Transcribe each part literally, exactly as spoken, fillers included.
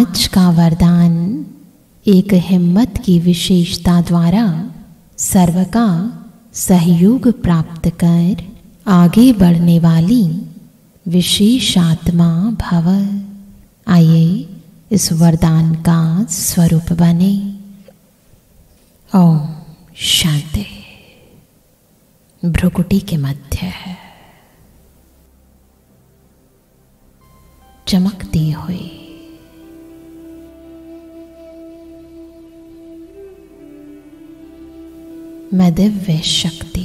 आज का वरदान एक हिम्मत की विशेषता द्वारा सर्व का सहयोग प्राप्त कर आगे बढ़ने वाली विशेष आत्मा भव। आइए इस वरदान का स्वरूप बने। ओम शांति। भ्रुकुटी के मध्य है चमकती हुई मैं दिव्य शक्ति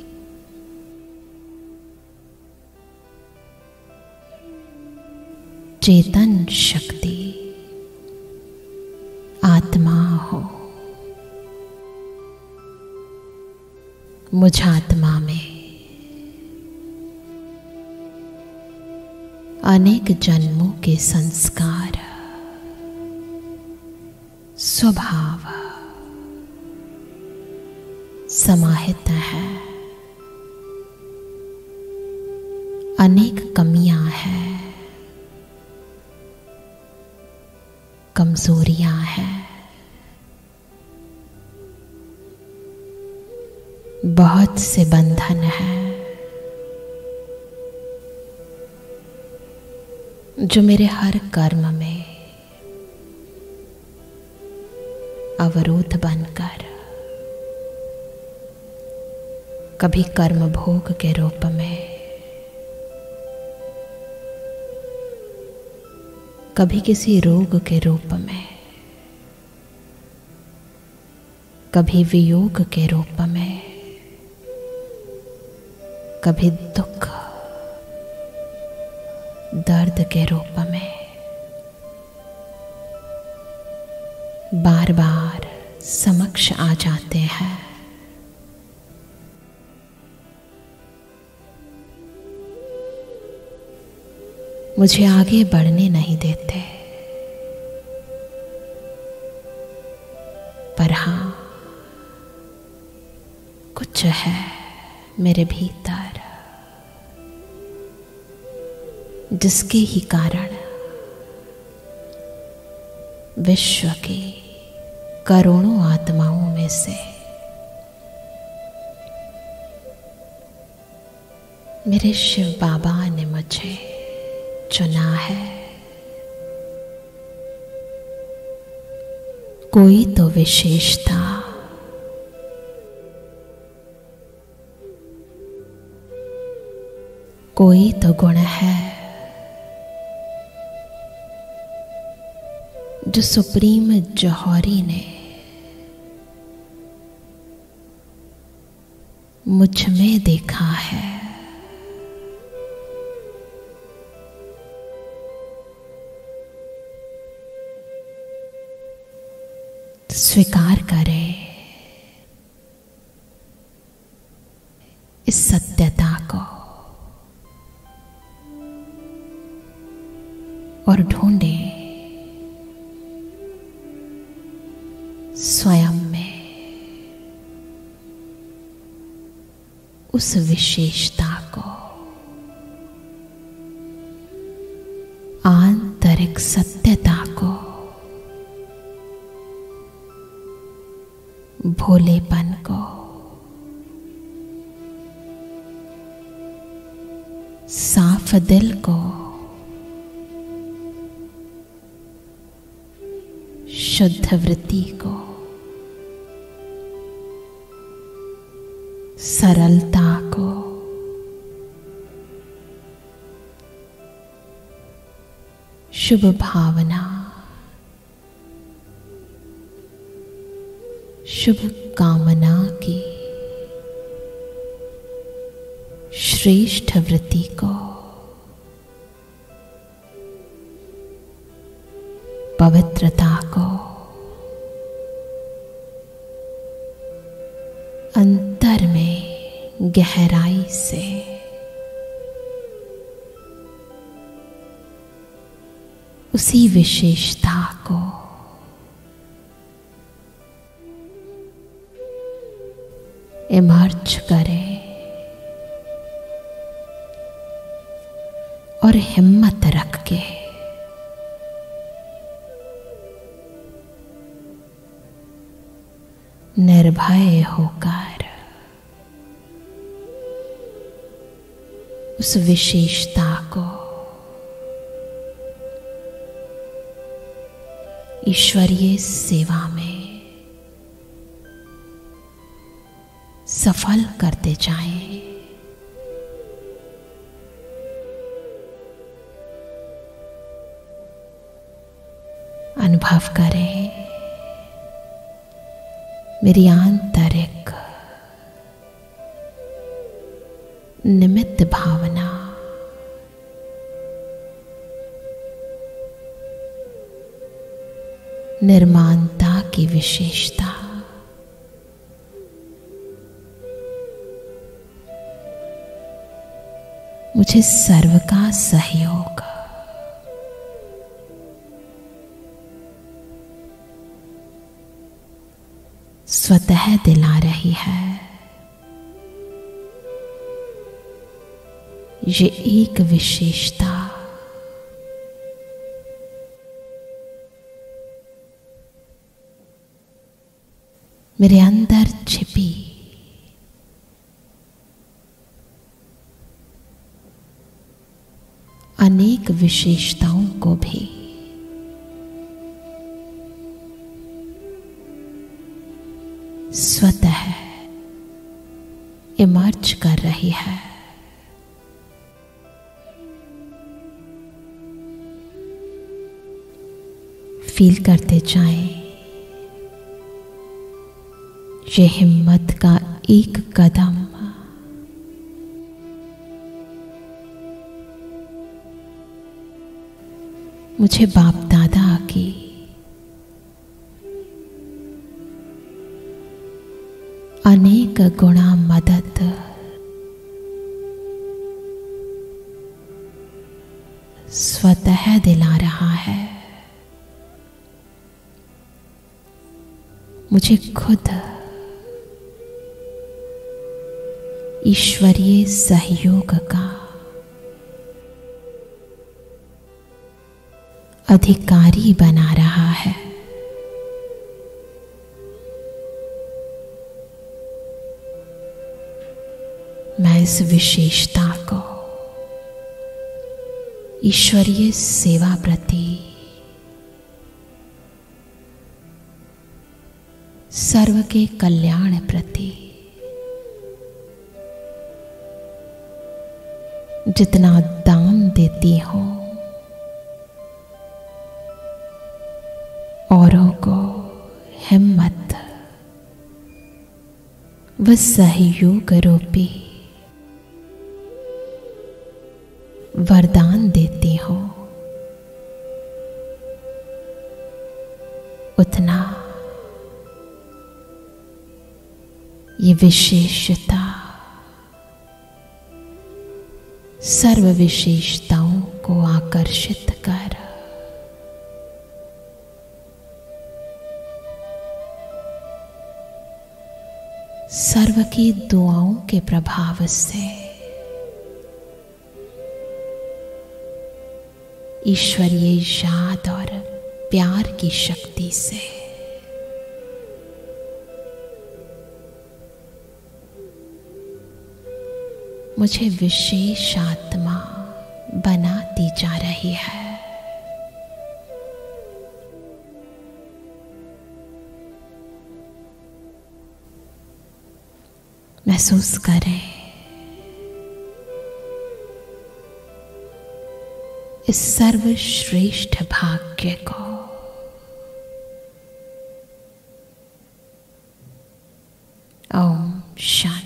चेतन शक्ति आत्मा हो। मुझ आत्मा में अनेक जन्मों के संस्कार स्वभाव समाहित है। अनेक कमियां हैं, कमजोरियां हैं, बहुत से बंधन हैं जो मेरे हर कर्म में अवरोध बनकर कभी कर्म भोग के रूप में, कभी किसी रोग के रूप में, कभी वियोग के रूप में, कभी दुख दर्द के रूप में बार बार समक्ष आ जाते हैं। मुझे आगे बढ़ने नहीं देते, पर हाँ कुछ है मेरे भीतर जिसके ही कारण विश्व की करोड़ों आत्माओं में से मेरे शिव बाबा ने मुझे चुना है। कोई तो विशेषता, कोई तो गुण है जो सुप्रीम जौहरी ने मुझ में देखा है। स्वीकार करें इस सत्यता को और ढूंढें स्वयं में उस विशेषता को, आंतरिक सत्यता को, भोलेपन को, साफ दिल को, शुद्ध वृत्ति को, सरलता को, शुभ भावना, शुभ कामना की श्रेष्ठ वृत्ति को, पवित्रता को, अंतर में गहराई से उसी विशेषता को इमर्ज करें और हिम्मत रख के निर्भय होकर उस विशेषता को ईश्वरीय सेवा में सफल करते जाएं। अनुभव करें मेरी आंतरिक निमित्त भावना निर्माणता की विशेषता मुझे सर्व का सहयोग स्वतः दिला रही है। ये एक विशेषता मेरे अंदर छिपी अनेक विशेषताओं को भी स्वतः इमर्ज कर रही है। फील करते जाएं, ये हिम्मत का एक कदम मुझे बाप दादा की अनेक गुणा मदद स्वतः दिला रहा है। मुझे खुद ईश्वरीय सहयोग का अधिकारी बना रहा है। मैं इस विशेषता को ईश्वरीय सेवा प्रति सर्व के कल्याण प्रति जितना दान देती हूं, औरों को हिम्मत व सहयोग रूपी वरदान देती हूं, उतना ये विशेषता सर्व विशेषताओं को आकर्षित कर सर्व की दुआओं के प्रभाव से ईश्वरीय याद और प्यार की शक्ति से मुझे विशेष आत्मा बनाती जा रही है। महसूस करें इस सर्वश्रेष्ठ भाग्य को। ओम शांति।